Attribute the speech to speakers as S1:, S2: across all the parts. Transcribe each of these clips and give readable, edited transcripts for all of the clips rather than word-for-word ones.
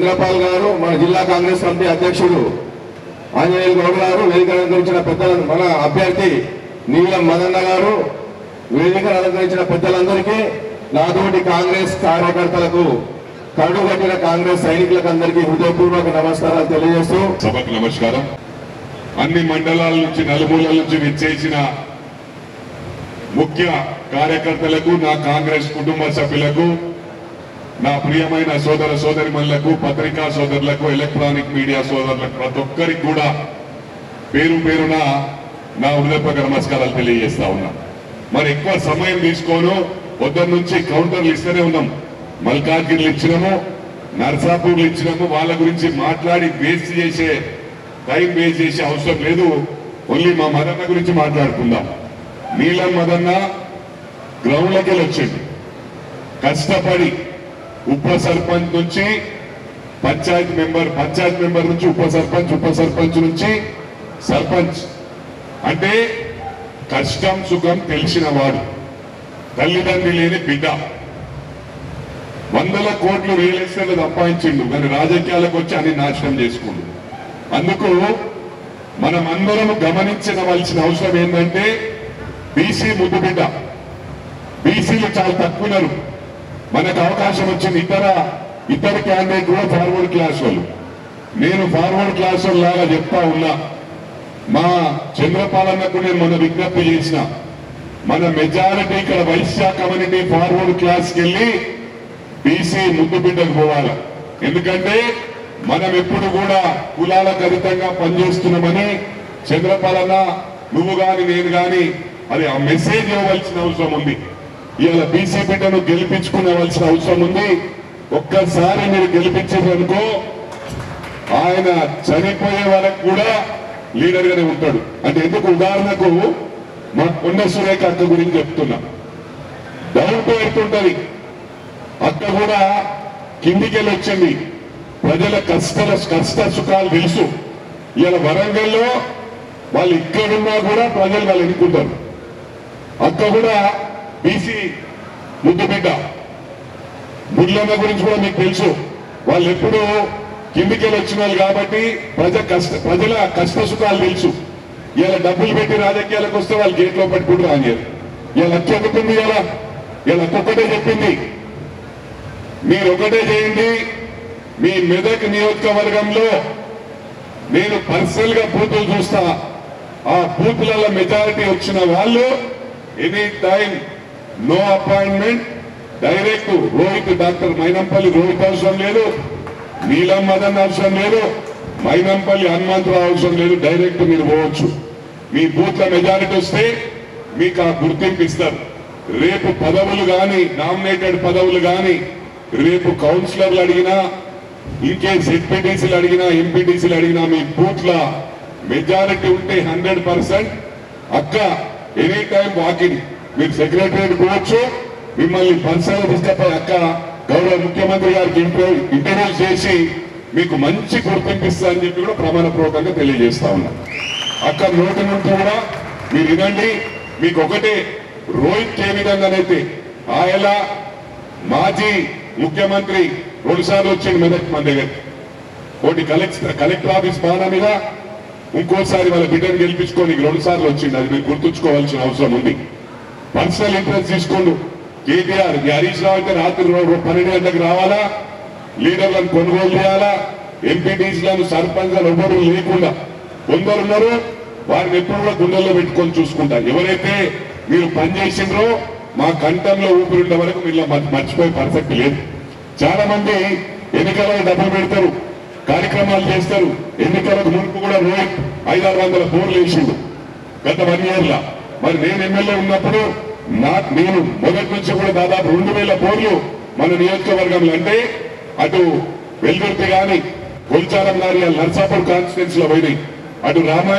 S1: చంద్రపాల్ గారు, మన జిల్లా కాంగ్రెస్ కమిటీ అధ్యక్షుడు ఆంజనేయులు గౌడ్ గారు, వేదిక అలంకరించిన పెద్దలను, మన అభ్యర్థి నీలం మదన్న గారు, వేదిక అలంకరించిన పెద్దలందరికీ, నాతోటి కాంగ్రెస్ కార్యకర్తలకు, కడుగట్టిన కాంగ్రెస్ సైనికులకు అందరికీ హృదయపూర్వక నమస్కారాలు తెలియజేస్తూ
S2: సభకు నమస్కారం. అన్ని మండలాల నుంచి నలుమూలల నుంచి విచ్చేసిన ముఖ్య కార్యకర్తలకు, నా కాంగ్రెస్ కుటుంబ సభ్యులకు, నా ప్రియమైన సోదర సోదరిమణులకు, పత్రికా సోదరులకు, ఎలక్ట్రానిక్ మీడియా సోదరులకు, ప్రతి ఒక్కరికి కూడా పేరు పేరున నా హృదయపూర్వక నమస్కారాలు తెలియజేస్తా ఉన్నా. మరి ఎక్కువ సమయం తీసుకోను, పొద్దున్న నుంచి కౌంటర్లు ఇస్తూనే ఉన్నాం. మల్కాజ్గిరిలు ఇచ్చినాము, నర్సాపూర్లు ఇచ్చినాము. వాళ్ళ గురించి మాట్లాడి వేస్ట్ చేసే టైం వేస్ట్ చేసే అవసరం లేదు. ఓన్లీ మా మదన్న గురించి మాట్లాడుకుందాం. నీలం మదన్న గ్రౌండ్లకి వెళ్ళి వచ్చింది, కష్టపడి ఉప సర్పంచ్ నుంచి పంచాయత్ మెంబర్ నుంచి ఉప సర్పంచ్ నుంచి సర్పంచ్. అంటే కష్టం సుఖం తెలిసిన వాడు, తల్లిదండ్రి లేని బిడ్డ. 100 కోట్లు రియల్ ఎస్టేట్ సంపాదించిండు, కానీ రాజకీయాలకు వచ్చి అన్ని నాశనం చేసుకుండు. అందుకు మనం అందరం గమనించవలసిన అవసరం ఏంటంటే, బీసీ ముద్దు బిడ్డ, బీసీలు చాలా తక్కువ ఉన్నారు. మనకు అవకాశం వచ్చింది. ఇతర క్యాండిడేట్ కూడా ఫార్వర్డ్ క్లాస్ వాళ్ళు. నేను ఫార్వర్డ్ క్లాస్ వాళ్ళు లాగా చెప్తా ఉన్నా. మా చంద్రపాలన్నకు నేను మొన్న విజ్ఞప్తి చేసిన, మన మెజారిటీ ఇక్కడ వైశ్య కమ్యూనిటీ ఫార్వర్డ్ క్లాస్కి వెళ్ళి బీసీ ముద్దు బిడ్డకు పోవాలి. ఎందుకంటే మనం ఎప్పుడు కూడా కులాలకు అతీతంగా పనిచేస్తున్నామని చంద్రపాలన్న, నువ్వు గాని నేను గాని అది ఆ మెసేజ్ ఇవ్వవలసిన అవసరం ఉంది. ఇవాళ బీసీ బిడ్డను గెలిపించుకునేవలసిన అవసరం ఉంది. ఒక్కసారి మీరు గెలిపించారనుకో, ఆయన చనిపోయే వరకు కూడా లీడర్ గానే ఉంటాడు. అంటే ఎందుకు, ఉదాహరణకు మా కొండ సురేఖ అక్క గురించి చెప్తున్నా. డౌట్ పెడుతుంటది, అక్క కూడా కిందికి వెళ్ళి వచ్చింది. ప్రజల కష్ట సుఖాలు తెలుసు. ఇవాళ వరంగల్లో వాళ్ళు ఇక్కడున్నా కూడా ప్రజలు వాళ్ళు ఎన్నుకుంటారు. అక్క కూడా బీసీ ముద్దు బిడ్డ. బుల్లన్న గురించి కూడా మీకు తెలుసు. వాళ్ళు ఎప్పుడు కిందికెళ్ళి వచ్చిన వాళ్ళు కాబట్టి ప్రజల కష్ట సుఖాలు తెలుసు. ఇలా డబ్బులు పెట్టి రాజకీయాలకు వస్తే వాళ్ళు గేట్లో పట్టుకుంటూ రానియారు. ఇలా అక్క ఎందుకుంది, ఇలా ఒక్కటే చెప్పింది, మీరు ఒకటే చేయండి. మీ మెదక్ నియోజకవర్గంలో నేను పర్సనల్ గా బూతులు చూస్తా. ఆ బూతులలో మెజారిటీ వచ్చిన వాళ్ళు any time no appointment, direct Rohit, doctor Mynampally Rohit అవసరం లేదు, నీలం మదన్ అవసరం లేదు, మైనంపల్లి హనుమంతరావు అవసరం లేదు. డైరెక్ట్ మీరు పోవచ్చు. మీ బూత్ల మెజారిటీ వస్తే మీకు ఆ గుర్తింపు ఇస్తారు. రేపు పదవులు కానీ, నామినేటెడ్ పదవులు కానీ, రేపు కౌన్సిలర్లు అడిగినా, ఇంకే జెడ్పీటీసీలు అడిగినా, ఎంపీటీసీలు అడిగినా, మీ బూత్ల మెజారిటీ ఉంటే 100% అక్క ఎనీ టైం వాకింగ్. మీరు సెక్రటరీ పోవచ్చు, మిమ్మల్ని పర్సనల్ తీసుకపోయి అక్క గౌరవ ముఖ్యమంత్రి గారికి ఇంటర్వ్యూ చేసి మీకు మంచి గుర్తింపు ఇస్తా అని చెప్పి కూడా ప్రమాణపూర్వకంగా తెలియజేస్తా ఉన్నా. అక్క నోటి నుండి కూడా మీరు వినండి. మీకు ఒకటే, రోహిత్ ఏ విధంగానైతే ఆయన మాజీ ముఖ్యమంత్రి 2 సార్లు వచ్చింది మెదక్ మన దగ్గర. ఒకటి కలెక్టర్ ఆఫీస్ బాణ మీద, ఇంకోసారి వాళ్ళ బిడ్డను గెలిపించుకొని 2 సార్లు వచ్చింది. అది మీరు గుర్తుంచుకోవాల్సిన అవసరం ఉంది. పర్సనల్ ఇంట్రెస్ట్ తీసుకోండు. కేటీఆర్, హరీష్ రావు అయితే రాత్రి 12 గంటలకు రావాలా, లీడర్లను కొనుగోలు చేయాలా, ఎంపీటీసీలను సర్పంచ్లను ఎవరు లేకుండా కొందరున్నారు. వారిని ఎప్పుడు కూడా గుండెల్లో పెట్టుకొని చూసుకుంటా. ఎవరైతే మీరు పనిచేసిండ్రో మా కంఠంలో ఊపిరిండే వరకు మీరు మర్చిపోయే పరిస్థితి లేదు. చాలా మంది ఎన్నికలకు డబ్బులు పెడతారు, కార్యక్రమాలు చేస్తారు. ఎన్నికలకు మునుపు కూడా రోహిత్ 500-600 బోర్లు వేసిండు గత 1 year. మరి నేను ఎమ్మెల్యే ఉన్నప్పుడు నేను మొదటి నుంచి కూడా దాదాపు 2000 బోర్లు మన నియోజకవర్గంలో, అంటే అటు వెల్దుర్తి కానీ, కొల్చారం కానీ, నర్సాపూర్ కాన్స్టిట్యున్సీలో పోయినాయి. అటు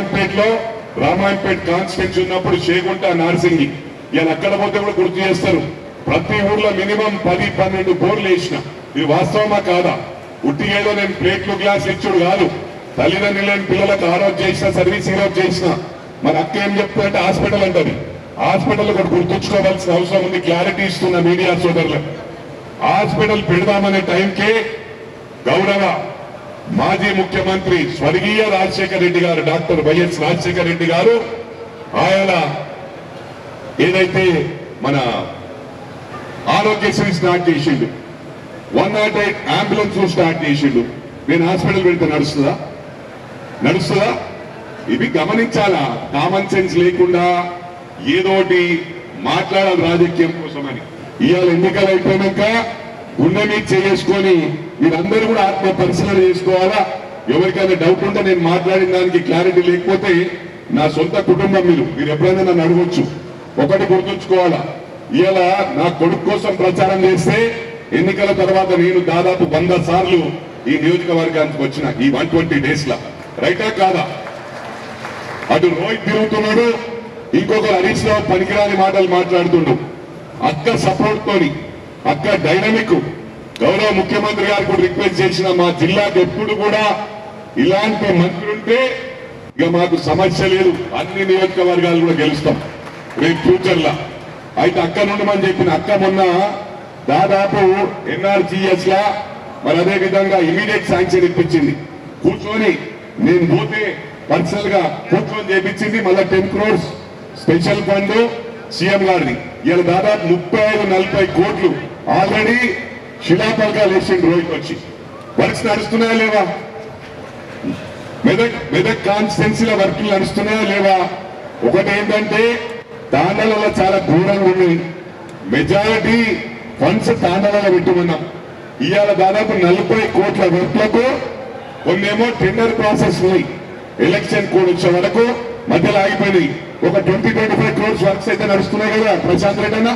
S2: రామాయణపేట కాన్స్టిట్యున్సీ ఉన్నప్పుడు చేగుంట, నార్సింగి. ఇలా అక్కడ పోతే కూడా గుర్తు చేస్తారు. ప్రతి ఊర్లో మినిమం 10-12 బోర్లు వేసిన. ఇది వాస్తవమా కాదా? ఉట్టిగేదో నేను ప్లేట్లు గ్లాస్ ఇచ్చుడు కాదు. తల్లిదండ్రులు లేని పిల్లలకు ఆ రోజు చేసిన, సర్వీస్ ఈ రోజు చేసిన. మరి అక్క ఏం చెప్తుందంటే హాస్పిటల్ అంటది. హాస్పిటల్ కూడా గుర్తుంచుకోవాల్సిన అవసరం ఉంది. క్లారిటీ ఇస్తున్న మీడియా సోదరులకు, హాస్పిటల్ పెడదామనే టైంకే గౌరవ మాజీ ముఖ్యమంత్రి స్వర్గీయ రాజశేఖర రెడ్డి గారు, డాక్టర్ వైఎస్ రాజశేఖర రెడ్డి గారు ఆయన ఏదైతే మన ఆరోగ్యశ్రీ స్టార్ట్ చేసిండు, 108 అంబులెన్స్ స్టార్ట్ చేసిండు. నేను హాస్పిటల్ వెళ్తే నడుస్తుందా? ఇవి గమనించాలా. కామన్ సెన్స్ లేకుండా ఏదోటి మాట్లాడాలి రాజకీయం కోసమని. ఇవాళ ఎన్నికలు అయిపోయినాక గుండె మీద చేసుకొని మీరందరూ కూడా ఆత్మ పరిశీలన చేసుకోవాలా. ఎవరికైనా డౌట్ ఉంటే నేను మాట్లాడిన దానికి క్లారిటీ లేకపోతే నా సొంత కుటుంబం మీరు ఎప్పుడైనా నన్ను అడగొచ్చు. ఒకటి గుర్తుంచుకోవాలా, ఇవాళ నా కొడుకు కోసం ప్రచారం చేస్తే ఎన్నికల తర్వాత నేను దాదాపు 100 సార్లు ఈ నియోజకవర్గానికి వచ్చిన ఈ 120 డేస్ లా. రైటా కాదా? అటు రోహిత్ తిరుగుతున్నాడు, ఇంకొకరు హరీష్ రావు పనికిరాని మాటలు మాట్లాడుతుండు. అక్క సపోర్ట్ తోని, అక్క డైనమిక్, గౌరవ ముఖ్యమంత్రి గారు కూడా రిక్వెస్ట్ చేసిన మా జిల్లాకు ఎప్పుడు కూడా ఇలాంటి మంత్రులుంటే ఇక మాకు సమస్య లేదు, అన్ని నియోజకవర్గాలు కూడా గెలుస్తాం రేపు ఫ్యూచర్ లా. అయితే అక్క నుండి మనం చెప్పిన అక్క మొన్న దాదాపు ఎన్ఆర్జీఎస్ లా మరి అదే విధంగా ఇమీడియట్ శాంక్షన్ ఇప్పించింది. కూర్చొని నేను పోతే పర్సనల్ గా కూర్చొని చేపించింది. మళ్ళీ 10 crores స్పెషల్ ఫండ్ సీఎం గారిని. ఇలా దాదాపు 35-40 కోట్లు ఆల్రెడీ శిలాపలకాలు వేసిండు రోహిత్ వచ్చి. వర్క్స్ నడుస్తున్నాయా లేవా? మెదక్ కాన్స్టిట్యున్సీల వర్క్లు నడుస్తున్నాయా లేవా? ఒకటి ఏంటంటే తాండలలో చాలా ఘోరంగా ఉన్నాయి. మెజారిటీ ఫండ్స్ తాండలలో పెట్టుకున్నాం. ఇవాళ దాదాపు 40 కోట్ల వర్క్లకు కొన్నేమో టెండర్ ప్రాసెస్ ఉన్నాయి, ఎలక్షన్ కోడ్ వచ్చే వరకు మధ్యలో ఆగిపోయినాయి. ఒక 20-25 crores వర్క్స్ అయితే నడుస్తున్నాయి కదా ప్రశాంత్ రెడ్డి అన్న.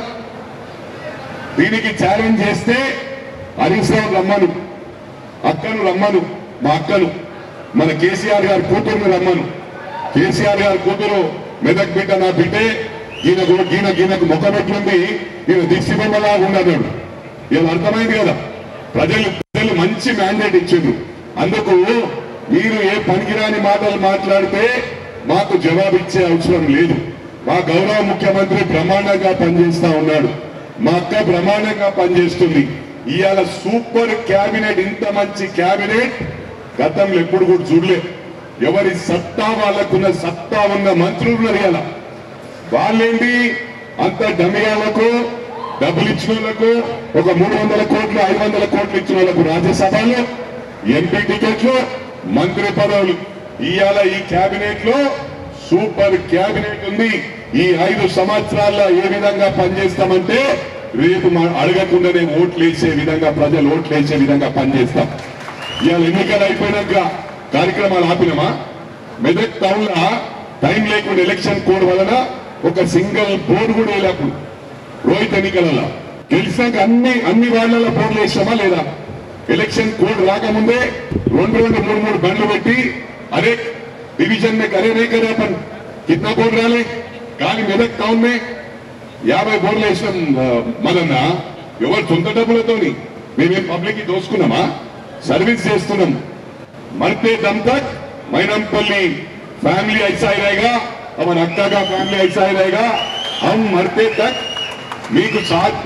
S2: దీనికి ఛాలెంజ్ చేస్తే హరీష్ రావు రమ్మను, అక్కను రమ్మను, మా అక్కను, మన కేసీఆర్ గారి కూతురుని రమ్మను. కేసీఆర్ గారి కూతురు మెదక్ బిడ్డ, నా బిడ్డే, గీనకు ముఖం ఎట్లుంది, ఈయన దిష్టి బొమ్మలాగా ఉన్నాడు. ఇలా అర్థమైంది కదా. ప్రజలు మంచి మ్యాండేట్ ఇచ్చిండ్రు. అందుకు మీరు ఏ పనికిరాని మాటలు మాట్లాడితే మాకు జవాబిచ్చే అవసరం లేదు. మా గౌరవ ముఖ్యమంత్రి బ్రహ్మాండంగా పనిచేస్తా ఉన్నాడు, మా అక్క బ్రహ్మాండంగా పనిచేస్తుంది. ఇవాళ సూపర్ క్యాబినెట్, ఇంత మంచి క్యాబినెట్ గతంలో ఎప్పుడు కూడా చూడలే. ఎవరి సత్తా వాళ్ళకున్న సత్తా ఉన్న మంత్రులు ఇవాళ. వాళ్ళేంటి అంత డమియాలకు డబ్బులు ఇచ్చిన వాళ్ళకు ఒక 300 కోట్లు 500 కోట్లు ఇచ్చిన వాళ్ళకు రాజ్యసభలో ఎంపీ టికెట్లు, మంత్రి పదవులు. ఇవాళ ఈ క్యాబినెట్ లో సూపర్ క్యాబినెట్ ఉంది. ఈ 5 సంవత్సరాల్లో ఏ విధంగా పనిచేస్తామంటే రేపు అడగకుండానే ఓట్లు వేసే విధంగా, ప్రజలు ఓట్లు వేసే విధంగా పనిచేస్తాం. ఇవాళ ఎన్నికలు అయిపోయినాక కార్యక్రమాలు ఆపినమా? మెదక్ టౌన్ లా టైం లేకుండా ఎలక్షన్ కోడ్ వలన ఒక సింగిల్ బోర్డు కూడా వేయలేప్పుడు. రోహిత్ ఎన్నికలలో గెలిచాక అన్ని వాళ్ళలో బోర్డులు వేసామా లేదా? ఎలక్షన్ కోడ్ రాకముందే 2-3 బండ్లు పెట్టి अरे डिवीजन में करे नहीं करे अपन कितना बोल रहे కానీ మెదక్ టౌన్ మే 50 బోర్లు వేసినాం మదన్న. ఎవరు సొంత డబ్బులతోని మేమేం పబ్లిక్ దోసుకున్నామా? సర్వీస్ చేస్తున్నాం. మర్తే దమ్ తక్ మైనంపల్లి ఫ్యామిలీ ఐసా హీ रहेगा, అమన్ అక్కా కా ఫ్యామిలీ ఐసా హీ रहेगा. हम मरते तक మీకు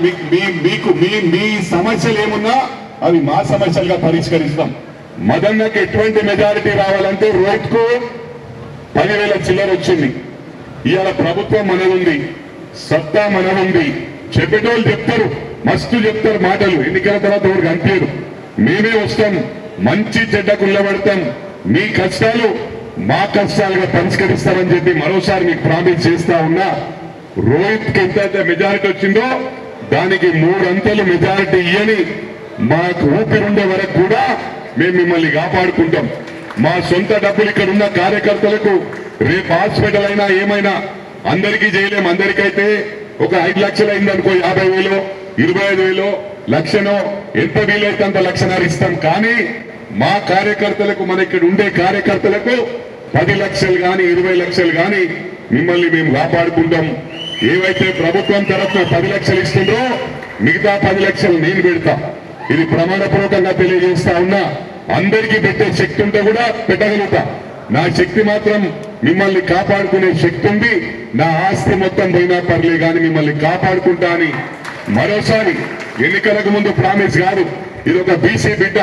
S2: మీ సమస్యలు ఏమున్నా అవి మా సమస్యలుగా పరిష్కరిస్తాం. మదన్నకి ఎటువంటి మెజారిటీ రావాలంటే రోహిత్ కు 10,000 చిల్లర వచ్చింది. ఇవాళ ప్రభుత్వం మనదుంది, సత్తా మనదుంది. చెప్పేటోళ్ళు చెప్తారు, మస్తు చెప్తారు మాటలు. ఎన్నికల తర్వాత ఎవరికి అనిపించదు. మేమే వస్తాం, మంచి చెడ్డకు నిలబడతాం, మీ కష్టాలు మా కష్టాలుగా పరిష్కరిస్తామని చెప్పి మరోసారి మీకు ప్రామిస్ చేస్తా ఉన్నా. రోహిత్ కి ఎంతైతే మెజారిటీ వచ్చిందో దానికి 3 అంతలు మెజారిటీ ఇయ్యని మాకు ఊపిరుండే వరకు కూడా మేము మిమ్మల్ని కాపాడుకుంటాం. మా సొంత డబ్బులు ఇక్కడ ఉన్న కార్యకర్తలకు రేపు హాస్పిటల్ అయినా ఏమైనా అందరికీ చేయలేం. అందరికైతే ఒక 5 లక్షలు అయిందనుకో, 50,000, 25,000, లక్షనో ఎంత వీలైతే అంత లక్షన్నర ఇస్తాం. కానీ మా కార్యకర్తలకు, మన ఇక్కడ ఉండే కార్యకర్తలకు 10 లక్షలు కానీ 20 లక్షలు కానీ మిమ్మల్ని మేము కాపాడుకుంటాం. ఏవైతే ప్రభుత్వం తరఫున 10 లక్షలు ఇస్తుందో మిగతా 10 లక్షలు నేను పెడతా. ఇది ప్రమాణపూర్వకంగా తెలియజేస్తా ఉన్నా. అందరికీ పెట్టే శక్తి ఉంటే కూడా పెట్టగలుగుతా. నా శక్తి మాత్రం మిమ్మల్ని కాపాడుకునే శక్తి ఉంది. నా ఆస్తి మొత్తం పోయినా పర్లే కానీ మిమ్మల్ని కాపాడుకుంటా అని మరోసారి ఎన్నికలకు ముందు ప్రామిస్ కాదు. ఇది ఒక బీసీ బిడ్డ,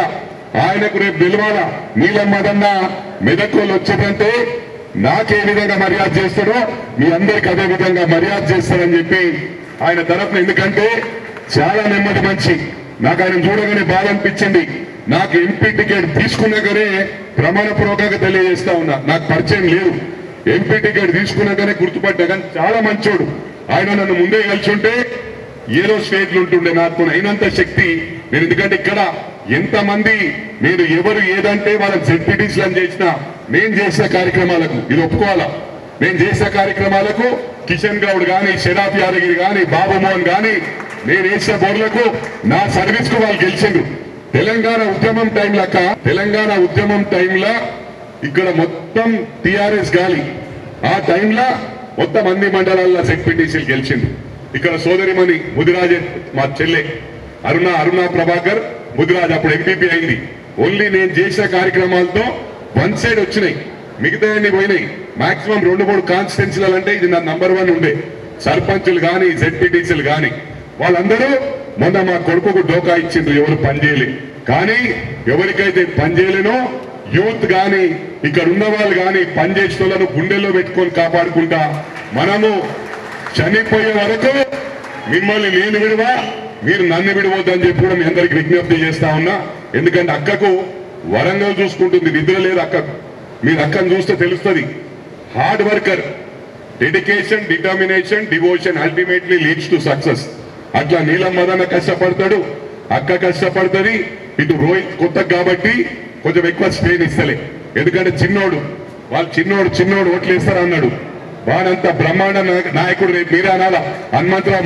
S2: ఆయనకు రేపు పిలవాలా నీలం మదన్న మెదక్కోళ్ళు వచ్చేదంటే నాకే విధంగా మర్యాద చేస్తాడో మీ అందరికి అదే విధంగా మర్యాద చేస్తాడని చెప్పి ఆయన తరఫున, ఎందుకంటే చాలా నెమ్మది మంచి, నాకు ఆయన చూడగానే బాధ అనిపించింది. నాకు ఎంపీ టికెట్ తీసుకున్నాకనే ప్రమాణపూర్వకంగా తెలియజేస్తా ఉన్నా, నాకు పరిచయం లేదు, ఎంపీ టికెట్ తీసుకున్నాకనే గుర్తుపడ్డా. కానీ చాలా మంచోడు ఆయన. నన్ను ముందే కలిసి ఉంటే ఏదో స్టేట్లు ఉంటుండే నాకు అయినంత శక్తి నేను. ఎందుకంటే ఇక్కడ ఎంతమంది నేను ఎవరు ఏదంటే వాళ్ళకి జెడ్పీటీసీలను చేసిన, నేను చేసిన కార్యక్రమాలకు ఇది ఒప్పుకోవాలా, నేను చేసిన కార్యక్రమాలకు కిషన్ గౌడ్ గాని, షరాఫ్ యాదగిరి గాని, బాబు మోహన్ గాని, నేను వేసిన బోర్లకు నా సర్వీస్ కు వాళ్ళు గెలిచిండ్రు. తెలంగాణ ఉద్యమం టైంలో ఇక్కడ మొత్తం టిఆర్ఎస్ గాలి. ఆ టైంలో మొత్తం అన్ని మండలాల్లో జెడ్పీటీసీలు గెలిచిండ్రు. ఇక్కడ సోదరిమణి ముదిరాజ్, మా చెల్లె అరుణ ప్రభాకర్ ముదిరాజ్ అప్పుడు ఎంపీపీ అయింది. ఓన్లీ నేను చేసిన కార్యక్రమాలతో వన్ సైడ్ వచ్చినాయి, మిగతా అన్ని పోయినాయి. మాక్సిమం 2-3 కాన్స్టిట్యున్సీలు అంటే ఇది నా నంబర్ 1 ఉండే. సర్పంచులు కానీ జెడ్పీటీసీలు కానీ వాళ్ళందరూ మొన్న మా కొడుకుకు డోకా ఇచ్చిండ్రు, ఎవరు పనిచేయలే. కానీ ఎవరికైతే పనిచేయలేనో యూత్ కానీ ఇక్కడ ఉన్న వాళ్ళు కానీ పనిచేసిన వాళ్ళను గుండెల్లో పెట్టుకొని కాపాడుకుంటా మనము చనిపోయే వరకు మిమ్మల్ని నేను విడువా, మీరు నన్ను విడవద్దని చెప్పి కూడా మీ అందరికి విజ్ఞప్తి చేస్తా ఉన్నా. ఎందుకంటే అక్కకు వరంగల్ చూసుకుంటుంది, నిద్ర లేదు అక్కకు. మీరు అక్కను చూస్తే తెలుస్తుంది. Hard worker, dedication, determination, devotion ultimately leads to success. అట్లా నీలం మదన్న కష్టపడతాడు, అక్క కష్టపడుతుంది. ఇటు రోహిత్ కొత్త కాబట్టి కొంచెం ఎక్కువ స్ట్రెయిన్ ఇస్తలే, ఎందుకంటే చిన్నోడు ఓట్లు వేస్తారా అన్నాడు. వాడంత బ్రహ్మాండ నాయకుడు రేపు మీరే అనాలా, హనుమంతరావు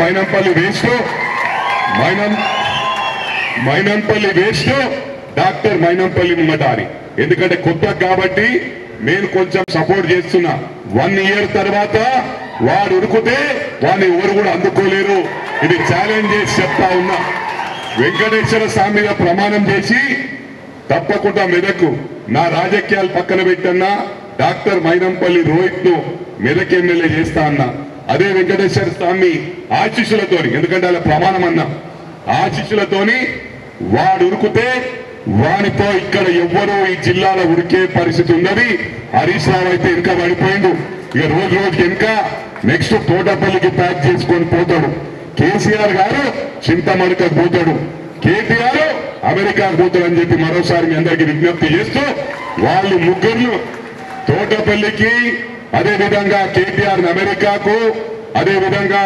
S2: మైనంపల్లి వేస్ట్ డాక్టర్ మైనంపల్లి ముంగట అని. ఎందుకంటే కొత్త కాబట్టి నేను కొంచెం సపోర్ట్ చేస్తున్నా. 1 ఇయర్ తర్వాత వాడు ఉరుకుతే వాడిని ఎవరు కూడా అందుకోలేరు. ఇది ఛాలెంజ్ చేసి చెప్తా ఉన్నా. వెంకటేశ్వర స్వామి మీద ప్రమాణం చేసి తప్పకుండా మెదక్ నా రాజకీయాలు పక్కన పెట్టన్నా డాక్టర్ మైనంపల్లి రోహిత్ ను మెదక్ ఎమ్మెల్యే చేస్తా అన్నా. అదే వెంకటేశ్వర స్వామి ఆశీస్సులతోని, ఎందుకంటే అలా ప్రమాణం అన్నా, ఆశీస్సులతోని వాడు ఉరుకుతే వానితో ఇక్కడ ఎవ్వరూ ఈ జిల్లాలో ఉరికే పరిస్థితి ఉన్నది. హరీష్ రావు అయితే ఇంకా పడిపోయిండు. ఇక రోజుకి ఇంకా నెక్స్ట్ తోటపల్లికి ప్యాక్ చేసుకొని పోతాడు. కేసీఆర్ గారు చింతమడకకు పోతాడు, కేటీఆర్ అమెరికాకు పోతాడు అని చెప్పి మరోసారి మీ అందరికీ విజ్ఞప్తి చేస్తూ, వాళ్ళు ముగ్గురు తోటపల్లికి, అదే విధంగా కేటీఆర్ అమెరికాకు, అదే విధంగా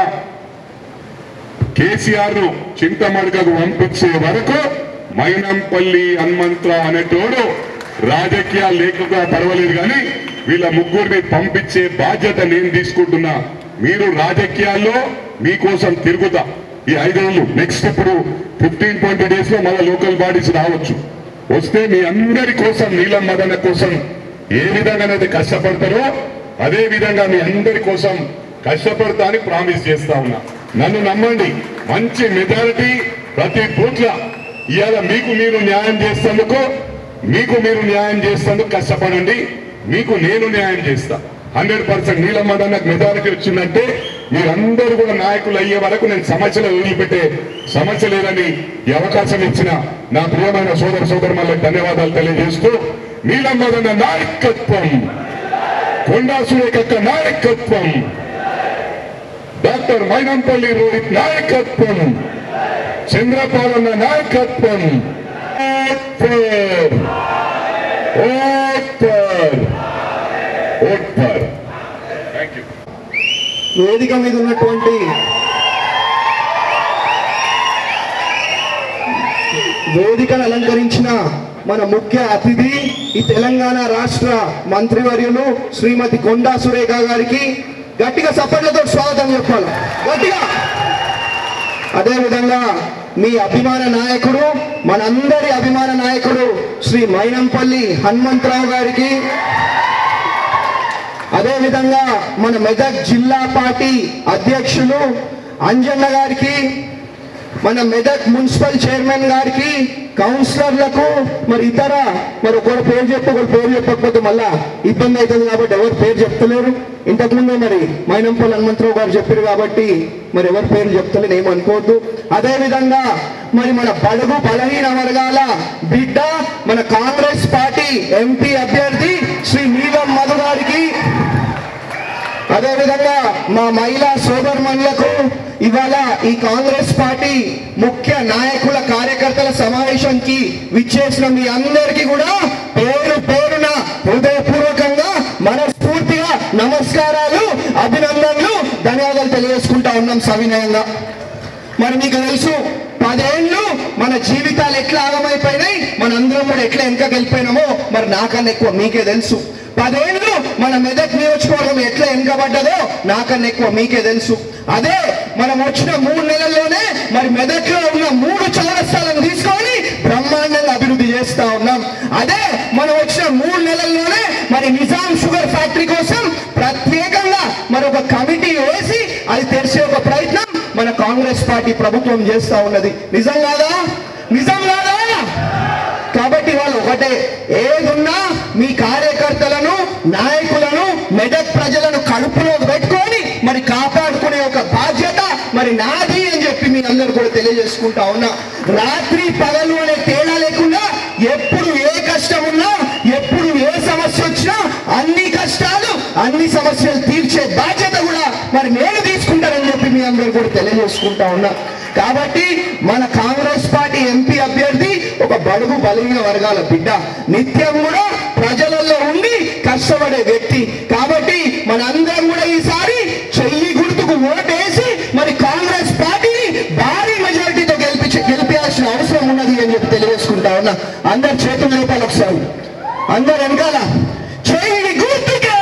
S2: కేసీఆర్ ను చింతమడకకు పంపించే వరకు మైనంపల్లి హనుమంతరావు అనేటోడు రాజకీయాలు లేకుండా పర్వాలేదు కానీ వీళ్ళ ముగ్గురిని పంపించే బాధ్యత నేను తీసుకుంటున్నా. మీరు రాజకీయాల్లో మీకోసం తిరుగుతా. ఈ 5 ఏళ్ళు నెక్స్ట్ ఇప్పుడు 15-20 days లో మళ్ళీ లోకల్ బాడీస్ రావచ్చు. వస్తే మీ అందరి కోసం, నీలం మదన్న కోసం ఏ విధంగానైతే కష్టపడతారో అదే విధంగా మీ అందరి కోసం కష్టపడతా అని ప్రామిస్ చేస్తా ఉన్నా. నన్ను నమ్మండి, మంచి మెజారిటీ ప్రతి బూత్ల ఇవాళ మీకు మీరు న్యాయం చేస్తేందుకు కష్టపడండి. మీకు నేను న్యాయం చేస్తా. 100% నీలం మదన్నకు మెజారిటీ వచ్చిందంటే మీరందరూ కూడా నాయకులు అయ్యే వరకు నేను సమస్యలు వదిలిపెట్టే సమస్య లేదని ఈ అవకాశం ఇచ్చిన నా ప్రియమైన సోదరులకు ధన్యవాదాలు తెలియజేస్తూ, నీలం మదన్న నాయకత్వం, కొండా సురేఖక్క నాయకత్వం, డాక్టర్ మైనంపల్లి రోహిత్ నాయకత్వం, చంద్రపాలన్న నాయకత్వం,
S3: వేదిక మీద ఉన్నటువంటి వేదికను అలంకరించిన మన ముఖ్య అతిథి ఈ తెలంగాణ రాష్ట్ర మంత్రివర్యులు శ్రీమతి కొండా సురేఖ గారికి గట్టిగా చప్పట్లతో స్వాగతం చెప్పాలి, గట్టిగా. అదేవిధంగా మీ అభిమాన నాయకుడు, మనందరి అభిమాన నాయకుడు శ్రీ మైనంపల్లి హనుమంతరావు గారికి, అదేవిధంగా మన మెదక్ జిల్లా పార్టీ అధ్యక్షులు అంజన్న గారికి, మన మెదక్ మున్సిపల్ చైర్మన్ గారికి, కౌన్సిలర్లకు మరి ఇతర మరి ఒకరి పేరు చెప్పి ఒకరి పేరు చెప్పకపోతే మళ్ళా ఇబ్బంది అవుతుంది కాబట్టి ఎవరు పేరు చెప్తలేరు. ఇంతకుముందే మరి మైనంపల్లి హనుమంతరావు గారు చెప్పారు కాబట్టి మరి ఎవరి పేరు చెప్తలేను ఏమనుకోవద్దు. అదేవిధంగా మరి మన బడుగు బలహీన వర్గాల బిడ్డ మన కాంగ్రెస్ పార్టీ ఎంపీ అభ్యర్థి శ్రీ నీలం మధు గారికి, అదేవిధంగా మా మహిళా సోదరుమణులకు ఇవాళ ఈ కాంగ్రెస్ పార్టీ ముఖ్య నాయకుల కార్యకర్తల సమావేశానికి విచ్చేసిన మీ అందరికీ కూడా పేరు పేరున హృదయపూర్వకంగా మనస్ఫూర్తిగా నమస్కారాలు, అభినందనలు, ధన్యవాదాలు తెలియజేసుకుంటా ఉన్నాం సవినయంగా. మరి మీకు తెలుసు 10 ఏళ్ళు మన జీవితాలు ఎట్లా ఆగమైపోయినాయి, మనందరం కూడా ఎట్లా వెనక వెళ్ళిపోయినామో మరి నాకన్నా ఎక్కువ మీకే తెలుసు. 10 ఏళ్ళు మన మెదక్ నియోజకవర్గం ఎట్లా వెనుకబడ్డదో నాకన్నా ఎక్కువ మీకే తెలుసు. అదే మనం వచ్చిన 3 నెలల్లోనే మరి మెదక్ లో ఉన్న 3 చౌరస్తాలను తీసుకొని బ్రహ్మాండంగా అభివృద్ధి చేస్తా ఉన్నాం. అదే మనం వచ్చిన 3 నెలల్లోనే మరి నిజాం షుగర్ ఫ్యాక్టరీ కోసం ప్రత్యేకంగా మరి ఒక కమిటీ వేసి అది తెరిచే ఒక ప్రయత్నం మన కాంగ్రెస్ పార్టీ ప్రభుత్వం చేస్తా ఉన్నది. నిజం కాదా? నిజం కాదా? కాబట్టి వాళ్ళు ఒకటే, ఏదున్నా మీ కార్యకర్తలను నాయకులను మెదక్ ప్రజలను కడుపులో పెట్టుకొని మరి కాపాడుకునే ఒక బాధ్యత మరి నాది అని చెప్పి మీ అందరూ కూడా తెలియజేసుకుంటా ఉన్నా. రాత్రి పగలు అనే తేడా లేకుండా ఎప్పుడు ఏ కష్టం ఉన్నా ఎప్పుడు ఏ సమస్య వచ్చినా అన్ని కష్టాలు అన్ని సమస్యలు తీర్చే బాధ్యత కూడా మరి నేను తీసుకుంటానని చెప్పి మీ అందరూ కూడా తెలియజేసుకుంటా ఉన్నా. కాబట్టి మన కాంగ్రెస్ పార్టీ ఎంపీ అభ్యర్థి ఒక బడుగు బలహీన వర్గాల బిడ్డ, నిత్యం కూడా ప్రజలలో ఉండి కష్టపడే వ్యక్తి. కాబట్టి మనందరం కూడా ఈసారి చెయ్యి గుర్తుకు ఓటేసి మరి కాంగ్రెస్ పార్టీని భారీ మెజారిటీతో గెలిపించాల్సిన అవసరం ఉన్నది అని చెప్పి తెలియజేసుకుంటా ఉన్నా. అందరు చేతులు లేపాలి ఒకసారి, అందరు వెనకాల చెయ్యి గుర్తుకే,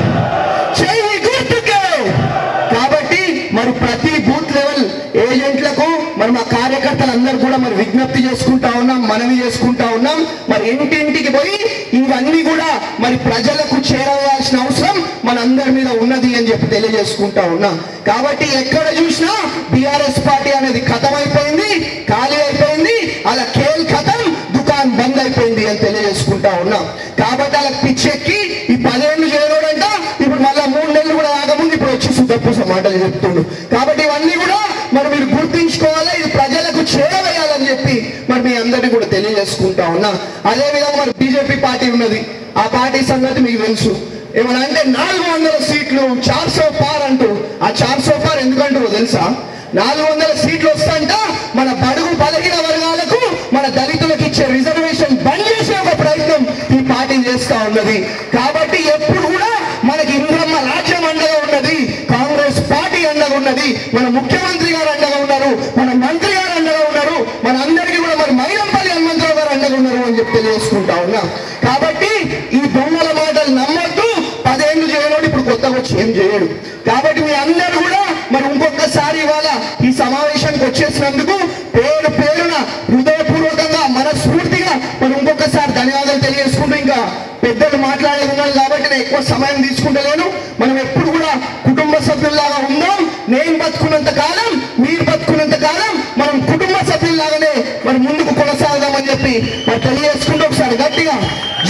S3: చెయ్యి గుర్తుకే. కాబట్టి మరి ప్రతి బూత్ లెవెల్ ఏజెంట్లకు మరి మా కార్యకర్తలందరూ కూడా మరి విజ్ఞప్తి చేసుకుంటా ఉన్నాం, మనవి చేసుకుంటా ఉన్నాం. మరి ఇంటింటికి పోయి ఇవన్నీ కూడా మరి ప్రజలకు చేరవేయాల్సిన అవసరం మనందరి మీద ఉన్నది అని చెప్పి తెలియజేసుకుంటా ఉన్నాం. కాబట్టి ఎక్కడ చూసినా బీఆర్ఎస్ పార్టీ అనేది ఖతం అయిపోయింది, ఖాళీ అయిపోయింది, అలా కేల్ ఖతం, దుకాన్ బంద్ అయిపోయింది అని తెలియజేసుకుంటా ఉన్నాం. కాబట్టి అలా పిచ్చెక్కి ఈ 10 ఏళ్ళు చేయలేడంట, ఇప్పుడు మళ్ళా 3 నెలలు కూడా ఆగముందు ఇప్పుడు వచ్చి సుద్దపూస మాటలు చెప్తుండు. కాబట్టి ఇవన్నీ కూడా మరి మీరు గుర్తించుకోవాలి, ఇది ప్రజలకు చేరవేయాలని చెప్పి మరి మీ అందరినీ కూడా తెలియజేసుకుంటా ఉన్నా. అదేవిధంగా మరి బీజేపీ పార్టీ ఉన్నది, ఆ పార్టీ సంగతి మీకు తెలుసు. ఏమన్నా అంటే 400 సీట్లు 400 పార్ అంటూ, ఆ 400 పార్ ఎందుకంటారో తెలుసా? 400 సీట్లు వస్తాంట మన బడుగు బలహీన వర్గాలకు మన దళితులకు ఇచ్చే రిజర్వేషన్ బంద్ చేసే ఒక ప్రయత్నం ఈ పార్టీ చేస్తా ఉన్నది. కాబట్టి ఎప్పుడు కూడా మనకి ఇంద్రమ్మ రాజ్యం అండగా ఉన్నది, కాంగ్రెస్ పార్టీ అండగా ఉన్నది, మన ముఖ్యమంత్రి గారు అండగా ఉన్నారు, మన మంత్రి గారు అండగా ఉన్నారు, మన అందరికీ కూడా మరి మైనంపల్లి హనుమంతరావు గారు అండగా ఉన్నారు అని చెప్పి తెలియజేసుకుంటా ఉన్నా. కాబట్టి ఈ దొంగల మాటలు నమ్మద్దు. 10 ఏళ్ళు చేయడం ఇప్పుడు కొత్తగా వచ్చి ఏం చేయడు. కాబట్టి మీ అందరూ కూడా మరి ఇంకొకసారి ఇవాళ ఈ సమావేశానికి వచ్చేసినందుకు పేరు పేరున హృదయపూర్వకంగా మనస్ఫూర్తిగా మరి ఇంకొకసారి ధన్యవాదాలు తెలియజేసుకుంటూ, ఇంకా పెద్దలు మాట్లాడేది ఉన్నారు కాబట్టి నేను ఎక్కువ సమయం తీసుకుంటలేను. మనం ఎప్పుడు కూడా కుటుంబ సభ్యుల్లాగా ఉందాం. నేను బతుకున్నంత కాలం, మీరు బతుకున్నంత కాలం మనం కుటుంబ సభ్యుల్లాగానే మరి ముందుకు కొనసాగదామని చెప్పి మరి తెలియజేసుకుంటూ ఒకసారి గట్టిగా